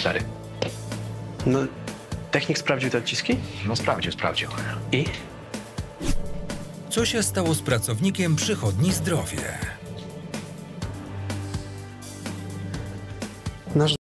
stary. No, technik sprawdził te odciski? No sprawdził. I? Co się stało z pracownikiem przychodni Zdrowie? Nasz